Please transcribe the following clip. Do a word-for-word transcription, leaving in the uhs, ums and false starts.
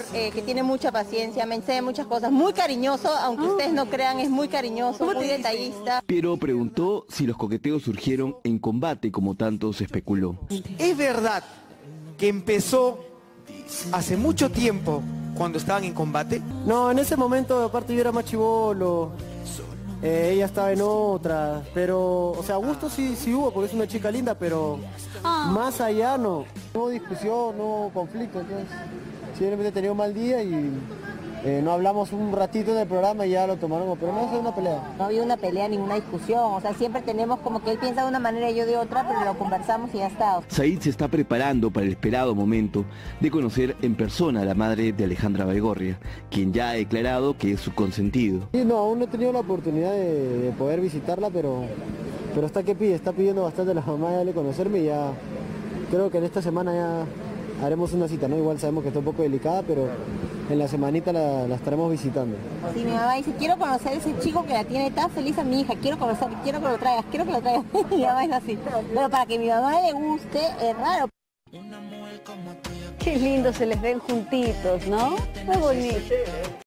eh, que tiene mucha paciencia, me enseña muchas cosas, muy cariñoso, aunque Ah. ustedes no crean, es muy cariñoso, muy detallista. Piero preguntó si los coqueteos surgieron en combate como tanto se especuló. ¿Es verdad que empezó hace mucho tiempo cuando estaban en combate? No, en ese momento aparte yo era más chibolo, eh, ella estaba en otra, pero, o sea, gusto sí, sí hubo porque es una chica linda, pero Ah. más allá no. No hubo discusión, no hubo conflicto, entonces simplemente tenía un mal día y eh, no hablamos un ratito en el programa y ya lo tomaron, pero no fue una pelea. No había una pelea, ninguna discusión, o sea, siempre tenemos como que él piensa de una manera y yo de otra, pero lo conversamos y ya está. Said se está preparando para el esperado momento de conocer en persona a la madre de Alejandra Baigorria, quien ya ha declarado que es su consentido. Sí, no, aún no he tenido la oportunidad de, de poder visitarla, pero, pero está que pide, está pidiendo bastante a la mamá de conocerme y ya creo que en esta semana ya haremos una cita, ¿no? Igual sabemos que está un poco delicada, pero en la semanita la, la estaremos visitando. Si mi mamá dice, quiero conocer a ese chico que la tiene tan feliz a mi hija, quiero conocer, quiero que lo traigas, quiero que lo traigas. Y mi mamá es así. Pero para que mi mamá le guste, es raro. Qué lindo se les ven juntitos, ¿no? Muy bonito.